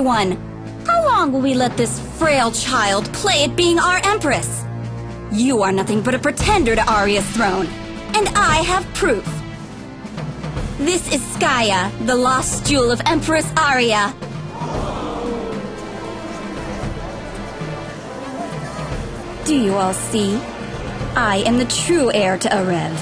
everyone! How long will we let this frail child play at being our Empress? You are nothing but a pretender to Aria's throne, and I have proof. This is Skya, the lost jewel of Empress Aria. Do you all see? I am the true heir to Arev.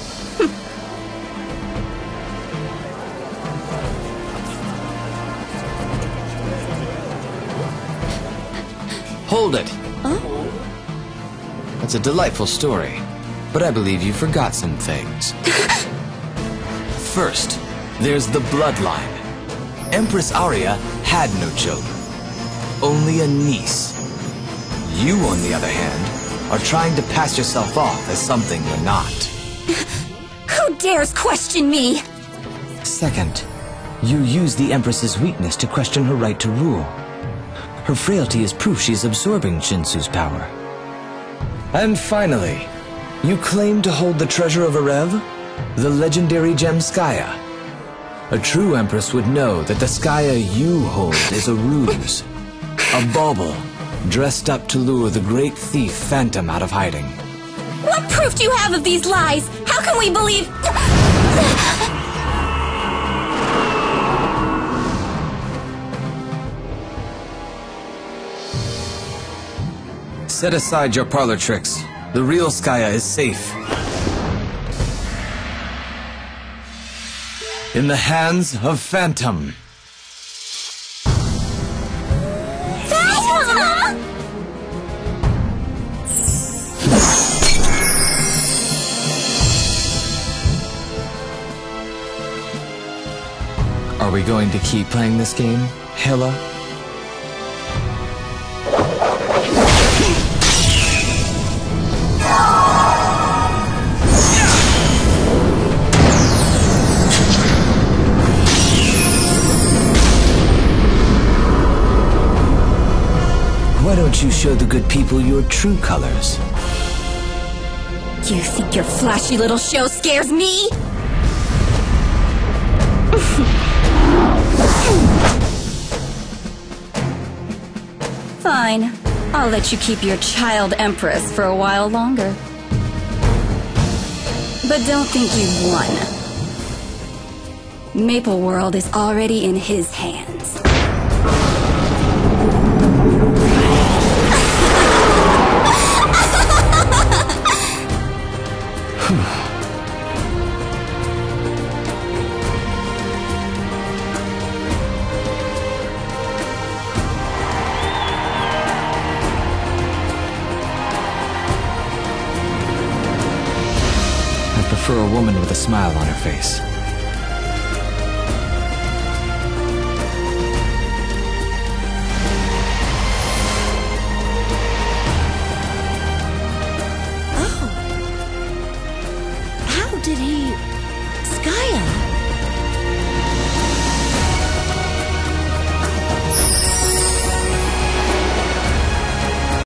Hold it! Oh? That's a delightful story, but I believe you forgot some things. First, there's the bloodline. Empress Aria had no children, only a niece. You, on the other hand, are trying to pass yourself off as something you're not. Who dares question me? Second, you use the Empress's weakness to question her right to rule. Her frailty is proof she's absorbing Shinsu's power. And finally, you claim to hold the treasure of Arev, the legendary gem Skya. A true Empress would know that the Skya you hold is a ruse, a bauble, dressed up to lure the great thief Phantom out of hiding. What proof do you have of these lies? How can we believe... Set aside your parlor tricks. The real Skya is safe. In the hands of Phantom. Are we going to keep playing this game, Hela? Why don't you show the good people your true colors? You think your flashy little show scares me? Fine. I'll let you keep your child Empress for a while longer. But don't think you've won. Maple World is already in his hands. I prefer a woman with a smile on her face.